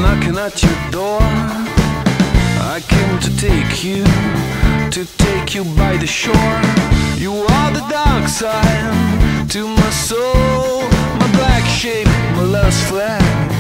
knocking at your door. I came to take you by the shore. You are the dark side to my soul, my black shape, my last flag.